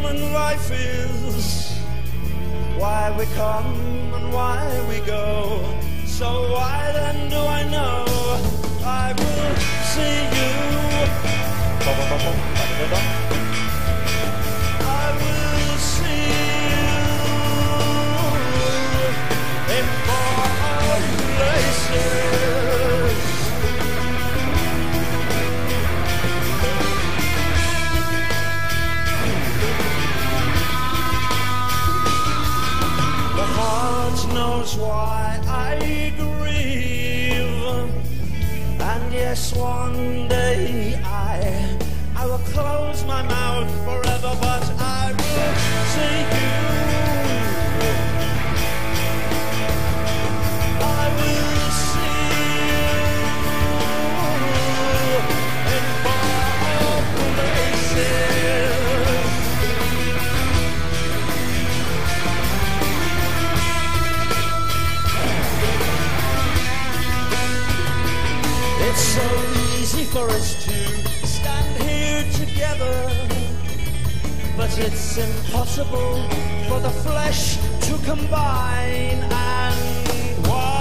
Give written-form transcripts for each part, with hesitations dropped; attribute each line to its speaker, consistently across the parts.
Speaker 1: human life is, why we come and why we go. So why then do I know I will see you? I will see you in far places. The heart knows why I grieve, and yes, one day I will close my mouth forever, but I will see you. I will see you in far places. It's so easy for us to stand here together, but it's impossible for the flesh to combine. And why?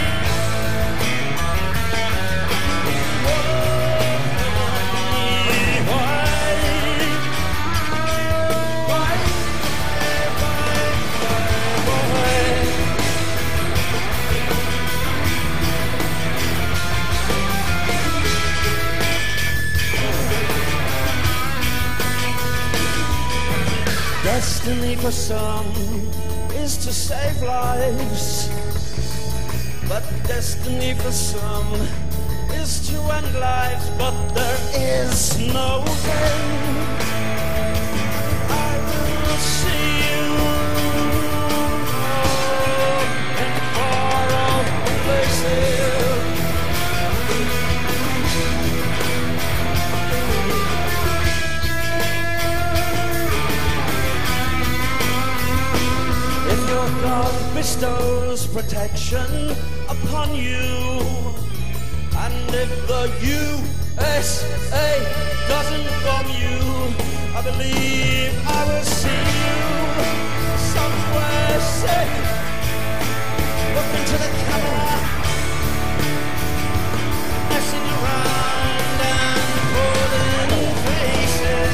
Speaker 1: Destiny for some is to save lives, but destiny for some is to end lives. But there is no end. I will see you in far off places. God bestows protection upon you, and if the USA doesn't bomb you, I believe I will see you somewhere safe. Look into the camera, messing around and pulling faces.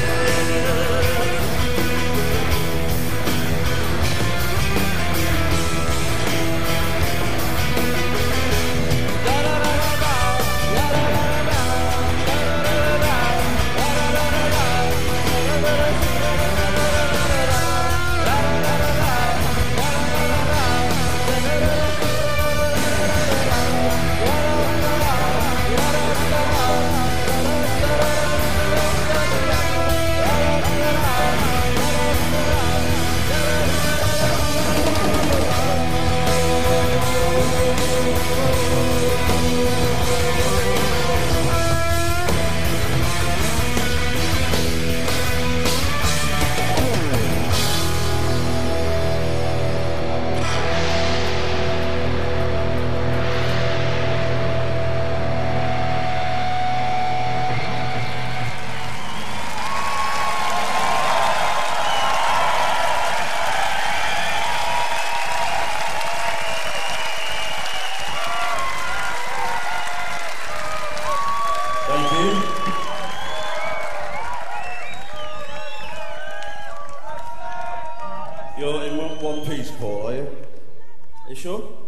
Speaker 1: You're in one piece, Paul, are you? Are you sure?